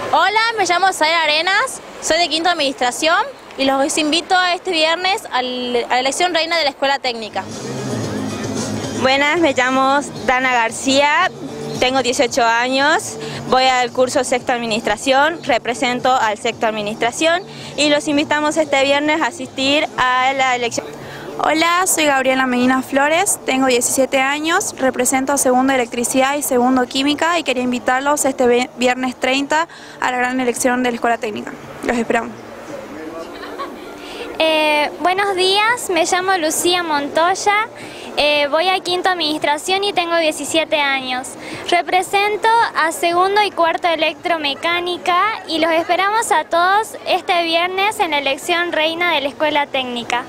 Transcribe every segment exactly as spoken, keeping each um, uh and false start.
Hola, me llamo Zaira Arenas, soy de Quinto Administración y los invito a este viernes al- a la elección reina de la Escuela Técnica. Buenas, me llamo Dana García, tengo dieciocho años, voy al curso Sexto Administración, represento al Sexto Administración y los invitamos este viernes a asistir a la elección. Hola, soy Gabriela Medina Flores, tengo diecisiete años, represento a Segundo Electricidad y Segundo Química y quería invitarlos este viernes treinta a la gran elección de la Escuela Técnica. Los esperamos. Eh, buenos días, me llamo Lucía Montoya, eh, voy a Quinto Administración y tengo diecisiete años. Represento a Segundo y Cuarto Electromecánica y los esperamos a todos este viernes en la elección reina de la Escuela Técnica.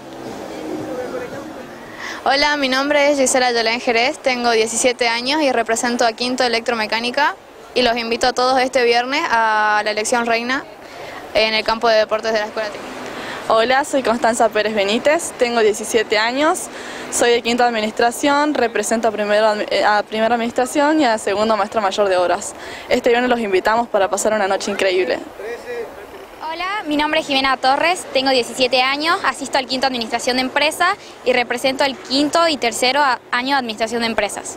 Hola, mi nombre es Gisela Yolén Jerez, tengo diecisiete años y represento a Quinto Electromecánica y los invito a todos este viernes a la elección reina en el campo de deportes de la Escuela Técnica. Hola, soy Constanza Pérez Benítez, tengo diecisiete años, soy de Quinta Administración, represento a Primera, a primera Administración y a Segundo Maestra Mayor de Obras. Este viernes los invitamos para pasar una noche increíble. Hola, mi nombre es Jimena Torres, tengo diecisiete años, asisto al Quinto Administración de Empresas y represento el quinto y tercero año de Administración de Empresas.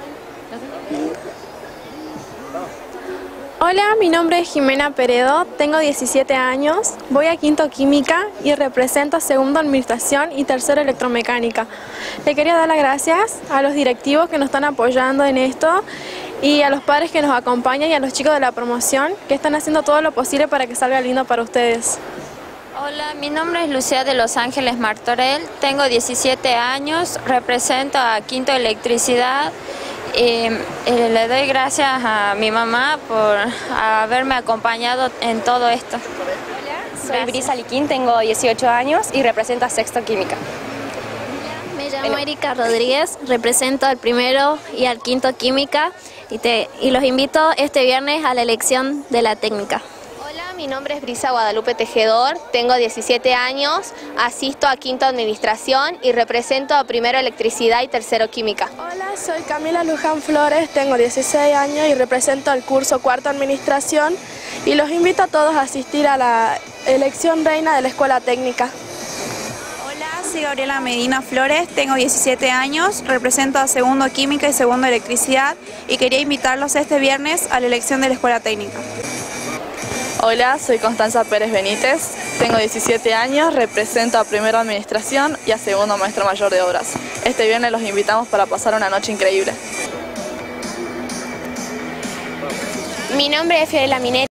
Hola, mi nombre es Jimena Peredo, tengo diecisiete años, voy a Quinto Química y represento a Segundo Administración y Tercero Electromecánica. Le quería dar las gracias a los directivos que nos están apoyando en esto y a los padres que nos acompañan y a los chicos de la promoción que están haciendo todo lo posible para que salga lindo para ustedes. Hola, mi nombre es Lucía de Los Ángeles Martorell, tengo diecisiete años, represento a Quinto Electricidad. Y, y le doy gracias a mi mamá por haberme acompañado en todo esto. Hola, soy Brisa Liquín, tengo dieciocho años y represento a Sexto Química. Me llamo Erika Rodríguez, represento al primero y al quinto Química y, te, y los invito este viernes a la elección de la técnica. Hola, mi nombre es Brisa Guadalupe Tejedor, tengo diecisiete años, asisto a Quinto Administración y represento a Primero Electricidad y Tercero Química. Hola, soy Camila Luján Flores, tengo dieciséis años y represento al curso Cuarto Administración y los invito a todos a asistir a la elección reina de la Escuela Técnica. Hola, soy Gabriela Medina Flores, tengo diecisiete años, represento a Segundo Química y Segundo Electricidad y quería invitarlos este viernes a la elección de la Escuela Técnica. Hola, soy Constanza Pérez Benítez, tengo diecisiete años, represento a Primera Administración y a Segundo Maestra Mayor de Obras. Este viernes los invitamos para pasar una noche increíble. Mi nombre es Fiorella Minetti.